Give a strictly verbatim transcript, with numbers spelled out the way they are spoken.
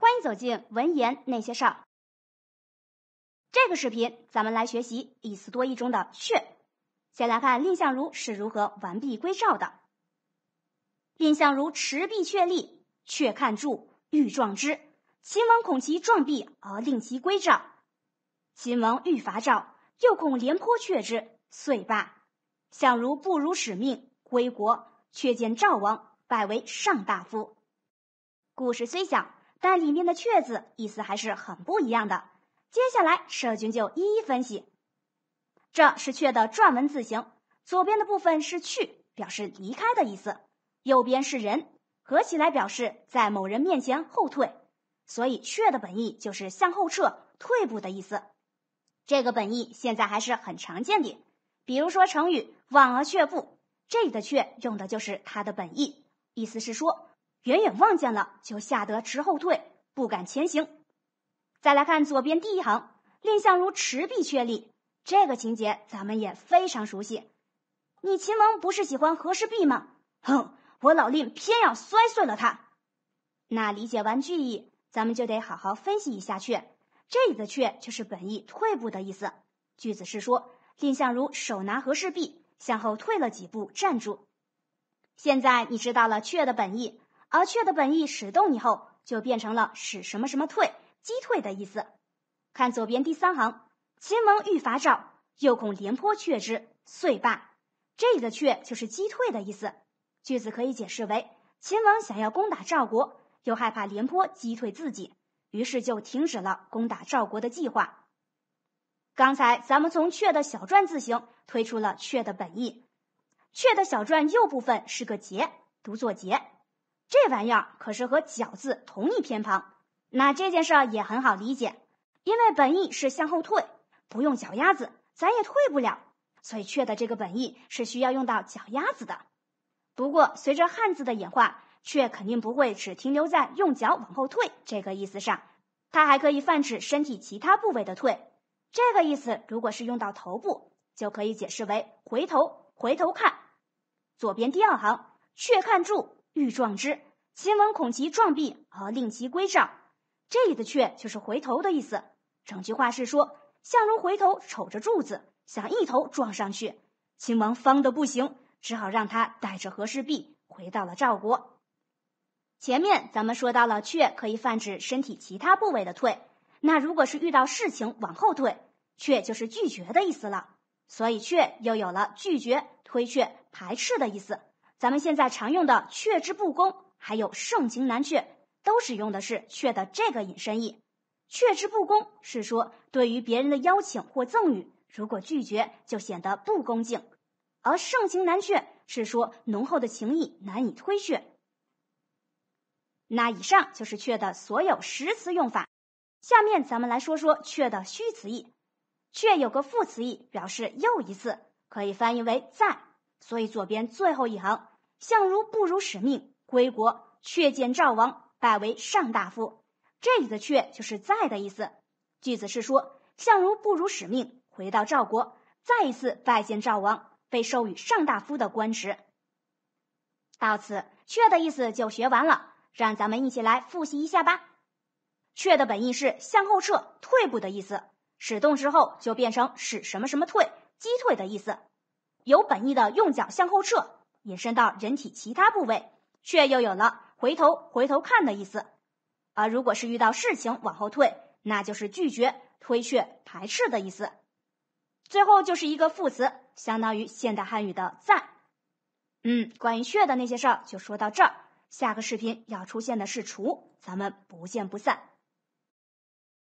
欢迎走进文言那些事儿。这个视频咱们来学习意思多义中的却。先来看蔺相如是如何完璧归赵的。蔺相如持璧确立，却看住，欲撞之。秦王恐其撞璧而令其归赵。秦王欲伐赵，又恐廉颇却之，遂罢。相如不辱使命，归国，却见赵王，拜为上大夫。故事虽小，但里面的却字意思还是很不一样的。接下来社君就一一分析。这是却的篆文字形，左边的部分是去，表示离开的意思，右边是人，合起来表示在某人面前后退，所以却的本意就是向后撤、退步的意思。这个本意现在还是很常见的，比如说成语望而却步，这里的却用的就是它的本意，意思是说远远望见了就吓得直后退，不敢前行。再来看左边第一行，蔺相如持璧确立，这个情节咱们也非常熟悉。你秦王不是喜欢和氏璧吗？哼，我老蔺偏要摔碎了它。那理解完句意，咱们就得好好分析一下却。这里的却就是本意退步的意思。句子是说蔺相如手拿和氏璧，向后退了几步站住。现在你知道了却的本意，而却的本意使动以后就变成了使什么什么退，击退的意思。看左边第三行，秦王欲伐赵，又恐廉颇却之，遂罢。这里的却就是击退的意思。句子可以解释为秦王想要攻打赵国，又害怕廉颇击退自己，于是就停止了攻打赵国的计划。刚才咱们从却的小篆字形推出了却的本意。却的小篆右部分是个节，读作节，这玩意儿可是和绞字同义偏旁。那这件事也很好理解，因为本意是向后退，不用脚丫子咱也退不了，所以却的这个本意是需要用到脚丫子的。不过随着汉字的演化，却肯定不会只停留在用脚往后退这个意思上，它还可以泛指身体其他部位的退。这个意思如果是用到头部，就可以解释为回头，回头看。左边第二行，却看住，欲撞之。秦王恐其撞璧而令其归赵。这里的却就是回头的意思。整句话是说相如回头瞅着柱子，想一头撞上去，秦王方得不行，只好让他带着和氏璧回到了赵国。前面咱们说到了却可以泛指身体其他部位的退，那如果是遇到事情往后退，却就是拒绝的意思了，所以却又有了拒绝、推却、排斥的意思。咱们现在常用的却之不恭，还有盛情难却，都使用的是却的这个引申义。却之不恭是说对于别人的邀请或赠与，如果拒绝就显得不恭敬，而盛情难却是说浓厚的情谊难以推却。那以上就是却的所有实词用法，下面咱们来说说却的虚词义。却有个副词义，表示又一次，可以翻译为再，所以左边最后一行，相如不辱使命，归国，却见赵王，拜为上大夫。这里的却就是再的意思。句子是说相如不辱使命，回到赵国，再一次拜见赵王，被授予上大夫的官职。到此却的意思就学完了，让咱们一起来复习一下吧。却的本意是向后撤、退步的意思，使动之后就变成使什么什么退、击退的意思。有本意的用脚向后撤，引申到人体其他部位，却又有了回头、回头看的意思。而如果是遇到事情往后退，那就是拒绝、推却、排斥的意思。最后就是一个副词，相当于现代汉语的再。嗯，关于却的那些事儿就说到这儿，下个视频要出现的是除，咱们不见不散。